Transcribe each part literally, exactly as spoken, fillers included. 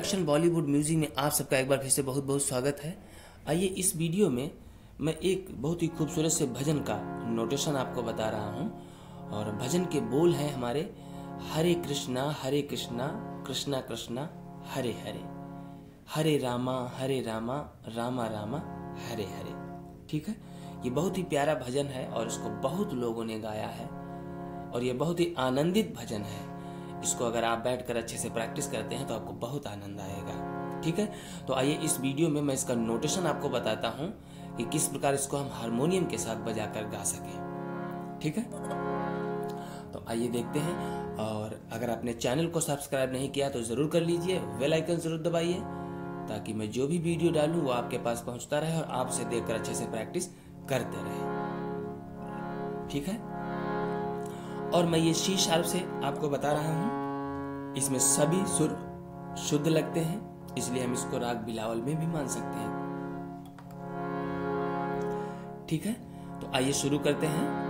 Production Bollywood music में आप सबका एक बार फिर से बहुत बहुत स्वागत है। आइए इस वीडियो में मैं एक बहुत ही खूबसूरत से भजन का नोटेशन आपको बता रहा हूँ। और भजन के बोल हैं हमारे हरे कृष्णा हरे कृष्णा कृष्णा कृष्णा हरे हरे, हरे रामा हरे रामा रामा रामा हरे हरे। ठीक है, ये बहुत ही प्यारा भजन है और इसको बहुत लोगों ने गाया है और ये बहुत ही आनंदित भजन है। इसको अगर आप बैठकर अच्छे से प्रैक्टिस करते हैं तो आपको बहुत आनंद आएगा। ठीक है, तो आइए इस वीडियो में मैं इसका नोटेशन आपको बताता हूँ कि किस प्रकार इसको हम हारमोनियम के साथ बजाकर गा सकें। ठीक है, तो आइए देखते हैं। और अगर आपने चैनल को सब्सक्राइब नहीं किया तो जरूर कर लीजिए, बेल आइकन जरूर दबाइए ताकि मैं जो भी वीडियो डालूं वो आपके पास पहुंचता रहे और आपसे देखकर अच्छे से प्रैक्टिस करते रहे। ठीक है, और मैं ये सी शार्प से आपको बता रहा हूं, इसमें सभी सुर शुद्ध लगते हैं, इसलिए हम इसको राग बिलावल में भी मान सकते हैं। ठीक है, तो आइए शुरू करते हैं।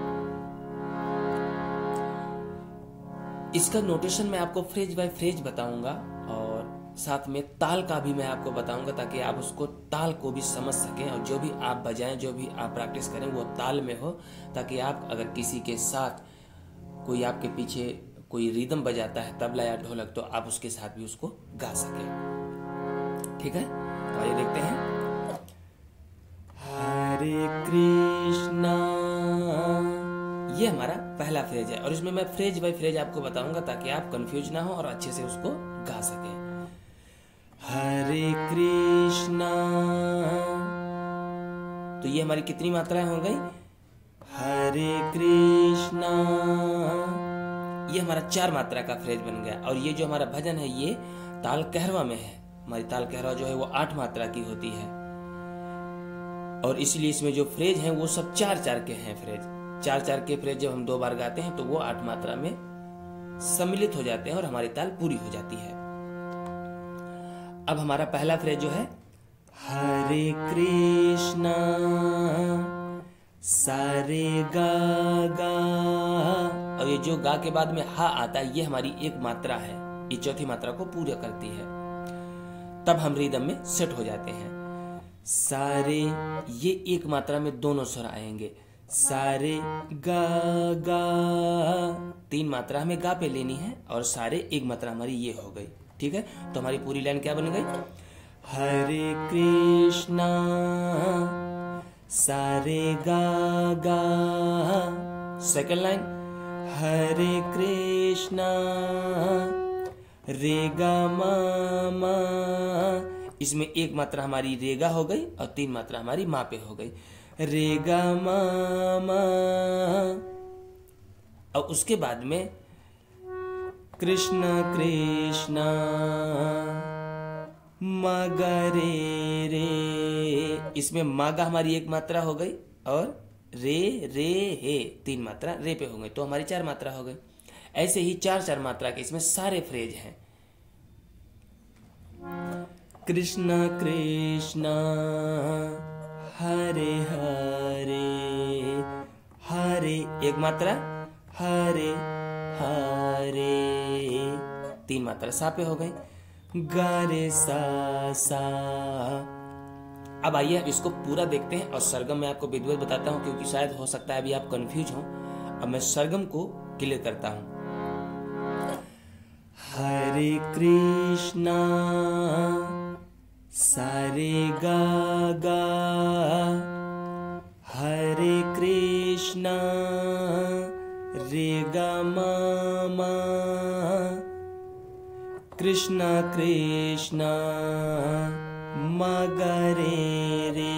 इसका नोटेशन मैं आपको फ्रेज बाय फ्रेज बताऊंगा और साथ में ताल का भी मैं आपको बताऊंगा ताकि आप उसको ताल को भी समझ सकें और जो भी आप बजाएं, जो भी आप प्रैक्टिस करें वो ताल में हो, ताकि आप अगर किसी के साथ कोई आपके पीछे कोई रिदम बजाता है, तबला या ढोलक, तो आप उसके साथ भी उसको गा सकें। ठीक है, तो आइए देखते हैं। हरे कृष्णा, ये हमारा पहला फ्रेज है और इसमें मैं फ्रेज बाय फ्रेज आपको बताऊंगा ताकि आप कंफ्यूज ना हो और अच्छे से उसको गा सकें। हरे कृष्णा, तो ये हमारी कितनी मात्राएं हो गई? हरे कृष्णा, ये हमारा चार मात्रा का फ्रेज बन गया। और ये जो हमारा भजन है ये ताल कहरवा में है। हमारी ताल कहरवा जो है वो आठ मात्रा की होती है और इसलिए इसमें जो फ्रेज हैं वो सब चार चार के हैं। फ्रेज चार चार के फ्रेज जब हम दो बार गाते हैं तो वो आठ मात्रा में सम्मिलित हो जाते हैं और हमारी ताल पूरी हो जाती है। अब हमारा पहला फ्रेज जो है हरे कृष्णा सारे गा गा, और ये जो गा के बाद में हा आता है ये हमारी एक मात्रा है, ये चौथी मात्रा को पूरा करती है। तब हम रिदम में सेट हो जाते हैं। सारे, ये एक मात्रा में दोनों स्वर आएंगे। सारे गा गा, तीन मात्रा हमें गा पे लेनी है और सारे एक मात्रा हमारी ये हो गई। ठीक है, तो हमारी पूरी लाइन क्या बन गई? हरे कृष्णा सारे गा गा। सेकंड लाइन हरे कृष्णा रे गा मा मा, इसमें एक मात्रा हमारी रेगा हो गई और तीन मात्रा हमारी मा पे हो गई। रेगा मा मा, और उसके बाद में कृष्णा कृष्णा मगरे रे, इसमें मागा हमारी एक मात्रा हो गई और रे रे हे तीन मात्रा रे पे हो गई, तो हमारी चार मात्रा हो गई। ऐसे ही चार चार मात्रा के इसमें सारे फ्रेज हैं। कृष्णा कृष्णा हरे हरे, हरे एक मात्रा, हरे हरे तीन मात्रा सा पे हो गई। गारे सा सा। अब आइए इसको पूरा देखते हैं और सरगम में आपको विधिवत बताता हूं क्योंकि शायद हो सकता है अभी आप कंफ्यूज हो। अब मैं सरगम को क्लियर करता हूं। हरे कृष्णा सारे गा गा, हरे कृष्णा रे गा मा मा, कृष्णा कृष्णा मगरे रे,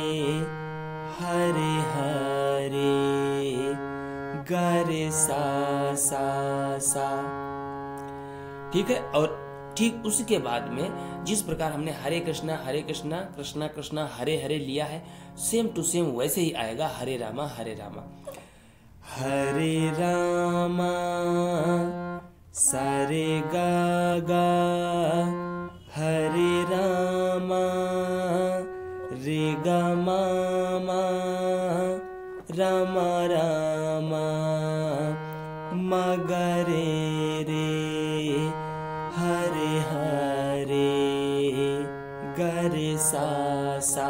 हरे हरे गरे सा सा सा। ठीक है, और ठीक उसके बाद में जिस प्रकार हमने हरे कृष्णा हरे कृष्णा कृष्णा कृष्णा हरे हरे लिया है, सेम टू सेम वैसे ही आएगा हरे रामा हरे रामा। हरे रामा सारे गा गा, हरे रामा रे गा मा मा, रामा रामा मगरे रे, हरे हरे सा सा।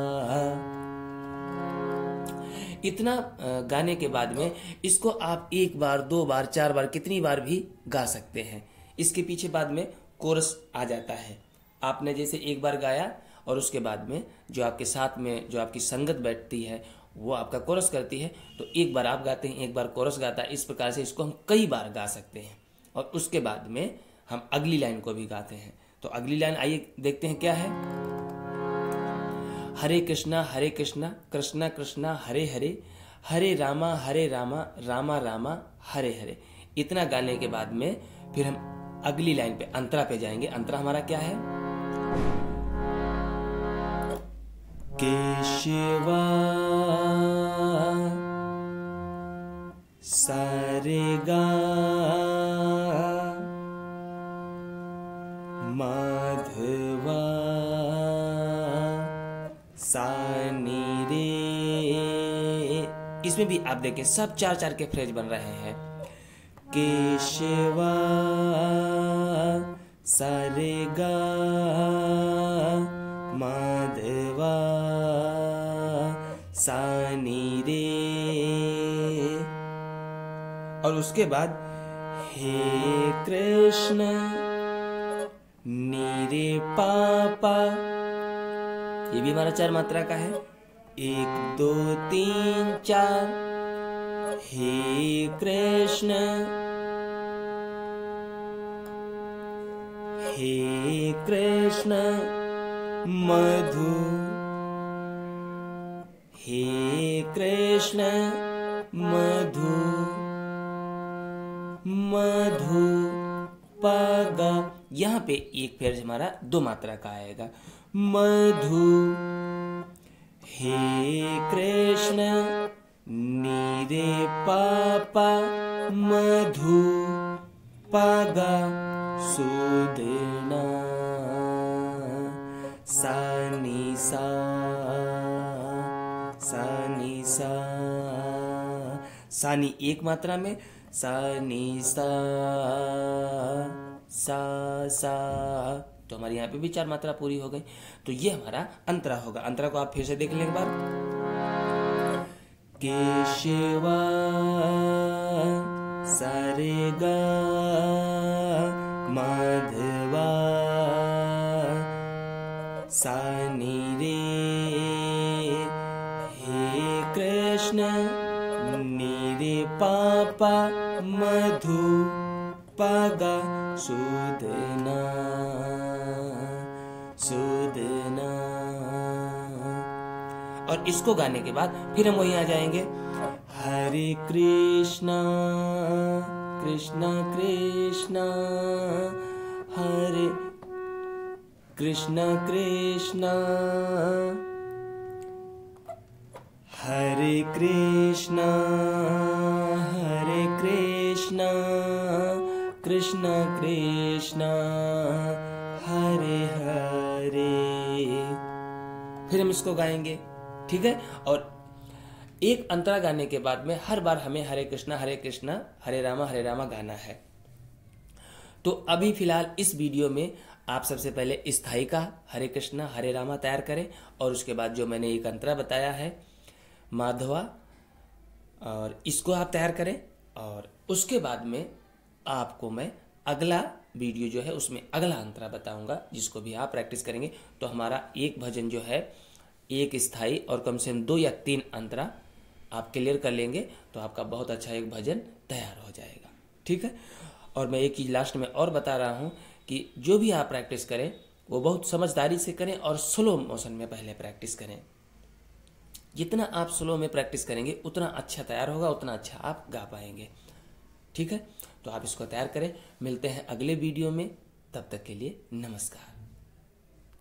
इतना गाने के बाद में इसको आप एक बार, दो बार, चार बार, कितनी बार भी गा सकते हैं। इसके पीछे बाद में कोरस आ जाता है। आपने जैसे एक बार गाया और उसके बाद में जो आपके साथ में जो आपकी संगत बैठती है वो आपका कोरस करती है, तो एक बार आप गाते हैं, एक बार कोरस गाता है। इस प्रकार से इसको हम कई बार गा सकते हैं और उसके बाद में हम अगली लाइन को भी गाते हैं। तो अगली लाइन आइए देखते हैं क्या है। हरे कृष्णा हरे कृष्णा कृष्णा कृष्णा हरे हरे, हरे रामा हरे रामा रामा रामा हरे हरे। इतना गाने के बाद में फिर हम अगली लाइन पे अंतरा पे जाएंगे। अंतरा हमारा क्या है? केशवा सारेगा माधवा सानी रे। इसमें भी आप देखें सब चार चार के फ्रेज बन रहे हैं। केशवा सारेगा माधवा सानी रे। और उसके बाद हे कृष्ण नीरे पापा, ये भी हमारा चार मात्रा का है। एक दो तीन चार, हे कृष्ण हे कृष्ण मधु, हे कृष्ण मधु मधु पागा। यहाँ पे एक फेर हमारा दो मात्रा का आएगा। मधु हे कृष्ण नीरे पापा मधु पागा सुदना सानी सा सानी सा। सानी एक मात्रा में, सानी सा सा सा। तो हमारे यहाँ पे भी चार मात्रा पूरी हो गई। तो ये हमारा अंतरा होगा। अंतरा को आप फिर से देख लें एक बार। केशवा सारेगा माधवा सानी रे, हे कृष्ण नीरे पापा मधु पागा सुदना सुदना। और इसको गाने के बाद फिर हम वहीं आ जाएंगे। हरे कृष्णा कृष्णा कृष्णा हरे कृष्णा कृष्णा हरे कृष्णा हरे कृष्णा कृष्णा कृष्णा हरे हरे। फिर हम इसको गाएंगे, ठीक है। और एक अंतरा गाने के बाद में हर बार हमें हरे कृष्णा हरे कृष्णा हरे रामा हरे रामा गाना है। तो अभी फिलहाल इस वीडियो में आप सबसे पहले स्थाई का हरे कृष्णा हरे रामा तैयार करें और उसके बाद जो मैंने एक अंतरा बताया है माधवा, और इसको आप तैयार करें। और उसके बाद में आपको मैं अगला वीडियो जो है उसमें अगला अंतरा बताऊंगा, जिसको भी आप प्रैक्टिस करेंगे तो हमारा एक भजन जो है एक स्थाई और कम से कम दो या तीन अंतरा आप क्लियर कर लेंगे तो आपका बहुत अच्छा एक भजन तैयार हो जाएगा, ठीक है। और मैं एक चीज़ लास्ट में और बता रहा हूँ कि जो भी आप प्रैक्टिस करें वो बहुत समझदारी से करें और स्लो मोशन में पहले प्रैक्टिस करें। जितना आप स्लो में प्रैक्टिस करेंगे उतना अच्छा तैयार होगा, उतना अच्छा आप गा पाएंगे, ठीक है। तो आप इसको तैयार करें। मिलते हैं अगले वीडियो में, तब तक के लिए नमस्कार।